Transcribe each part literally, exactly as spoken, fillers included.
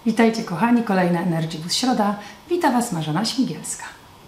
Witajcie kochani, kolejna Energy Boost Środa. Wita Was Marzena Śmigielska.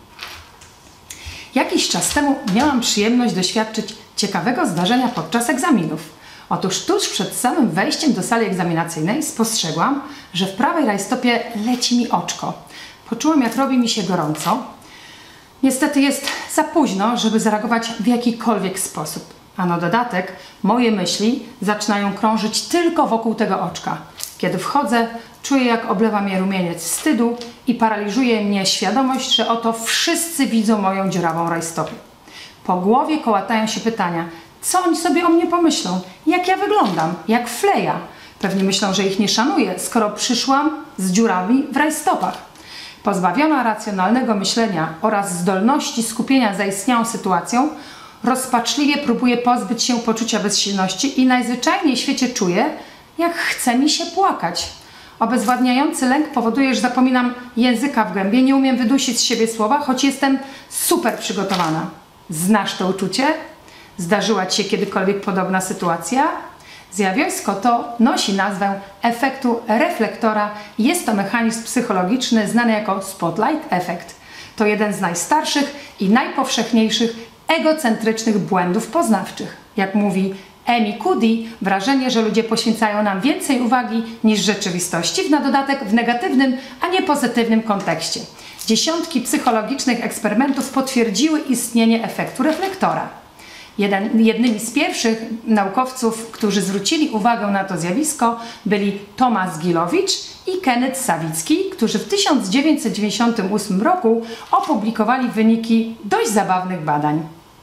Jakiś czas temu miałam przyjemność doświadczyć ciekawego zdarzenia podczas egzaminów. Otóż tuż przed samym wejściem do sali egzaminacyjnej spostrzegłam, że w prawej rajstopie leci mi oczko. Poczułam, jak robi mi się gorąco. Niestety jest za późno, żeby zareagować w jakikolwiek sposób. A na dodatek moje myśli zaczynają krążyć tylko wokół tego oczka. Kiedy wchodzę, czuję, jak oblewa mnie rumieniec wstydu i paraliżuje mnie świadomość, że oto wszyscy widzą moją dziurawą rajstopę. Po głowie kołatają się pytania, co oni sobie o mnie pomyślą, jak ja wyglądam, jak fleja. Pewnie myślą, że ich nie szanuję, skoro przyszłam z dziurami w rajstopach. Pozbawiona racjonalnego myślenia oraz zdolności skupienia zaistniałą sytuacją, rozpaczliwie próbuję pozbyć się poczucia bezsilności i najzwyczajniej w świecie czuję, jak chce mi się płakać. Obezwładniający lęk powoduje, że zapominam języka w gębie, nie umiem wydusić z siebie słowa, choć jestem super przygotowana. Znasz to uczucie? Zdarzyła Ci się kiedykolwiek podobna sytuacja? Zjawisko to nosi nazwę efektu reflektora. Jest to mechanizm psychologiczny znany jako spotlight effect. To jeden z najstarszych i najpowszechniejszych egocentrycznych błędów poznawczych. Jak mówi Amy Cuddy, wrażenie, że ludzie poświęcają nam więcej uwagi niż rzeczywistości, na dodatek w negatywnym, a nie pozytywnym kontekście. Dziesiątki psychologicznych eksperymentów potwierdziły istnienie efektu reflektora. Jeden, jednymi z pierwszych naukowców, którzy zwrócili uwagę na to zjawisko, byli Thomas Gilowicz i Kenneth Sawicki, którzy w tysiąc dziewięćset dziewięćdziesiątym ósmym roku opublikowali wyniki dość zabawnych badań.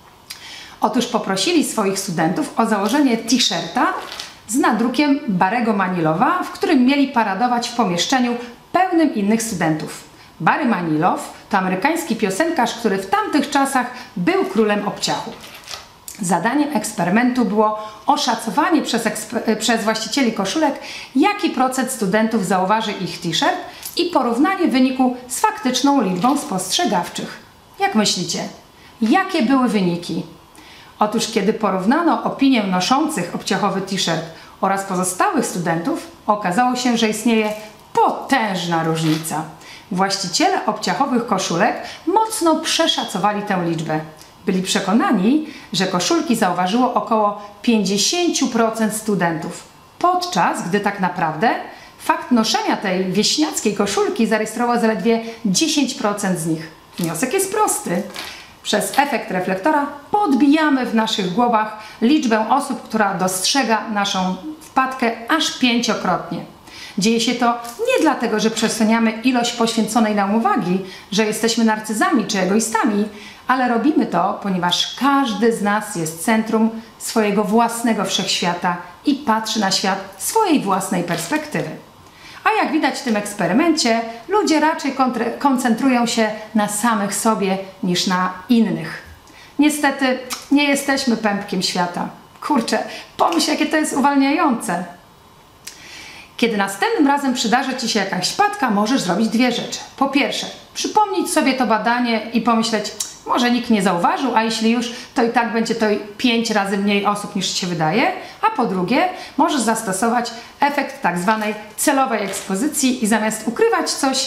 Otóż poprosili swoich studentów o założenie t-shirta z nadrukiem Barry'ego Manilowa, w którym mieli paradować w pomieszczeniu pełnym innych studentów. Barry Manilow to amerykański piosenkarz, który w tamtych czasach był królem obciachu. Zadaniem eksperymentu było oszacowanie przez, przez właścicieli koszulek, jaki procent studentów zauważy ich t-shirt i porównanie wyniku z faktyczną liczbą spostrzegawczych. Jak myślicie, jakie były wyniki? Otóż kiedy porównano opinię noszących obciachowy t-shirt oraz pozostałych studentów, okazało się, że istnieje potężna różnica. Właściciele obciachowych koszulek mocno przeszacowali tę liczbę. Byli przekonani, że koszulki zauważyło około pięćdziesiąt procent studentów, podczas gdy tak naprawdę fakt noszenia tej wieśniackiej koszulki zarejestrowało zaledwie dziesięć procent z nich. Wniosek jest prosty. Przez efekt reflektora podbijamy w naszych głowach liczbę osób, która dostrzega naszą wpadkę aż pięciokrotnie. Dzieje się to nie dlatego, że przeceniamy ilość poświęconej nam uwagi, że jesteśmy narcyzami czy egoistami, ale robimy to, ponieważ każdy z nas jest centrum swojego własnego wszechświata i patrzy na świat z swojej własnej perspektywy. A jak widać w tym eksperymencie, ludzie raczej koncentrują się na samych sobie niż na innych. Niestety nie jesteśmy pępkiem świata. Kurczę, pomyśl, jakie to jest uwalniające. Kiedy następnym razem przydarzy Ci się jakaś wpadka, możesz zrobić dwie rzeczy. Po pierwsze, przypomnieć sobie to badanie i pomyśleć, może nikt nie zauważył, a jeśli już, to i tak będzie to pięć razy mniej osób niż Ci się wydaje. A po drugie, możesz zastosować efekt tak zwanej celowej ekspozycji i zamiast ukrywać coś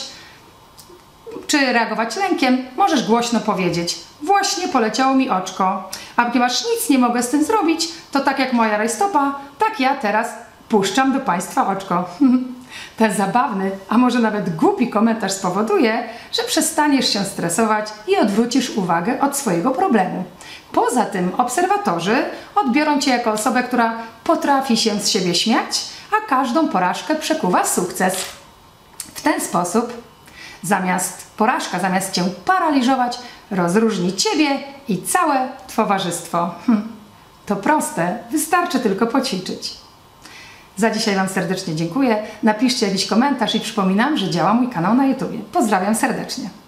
czy reagować lękiem, możesz głośno powiedzieć: właśnie poleciało mi oczko, a ponieważ nic nie mogę z tym zrobić, to tak jak moja rajstopa, tak ja teraz puszczam do Państwa oczko. Ten zabawny, a może nawet głupi komentarz spowoduje, że przestaniesz się stresować i odwrócisz uwagę od swojego problemu. Poza tym obserwatorzy odbiorą Cię jako osobę, która potrafi się z siebie śmiać, a każdą porażkę przekuwa w sukces. W ten sposób zamiast porażka, zamiast Cię paraliżować, rozróżni Ciebie i całe towarzystwo. Hm. To proste, wystarczy tylko poćwiczyć. Za dzisiaj Wam serdecznie dziękuję. Napiszcie jakiś komentarz i przypominam, że działa mój kanał na YouTubie. Pozdrawiam serdecznie.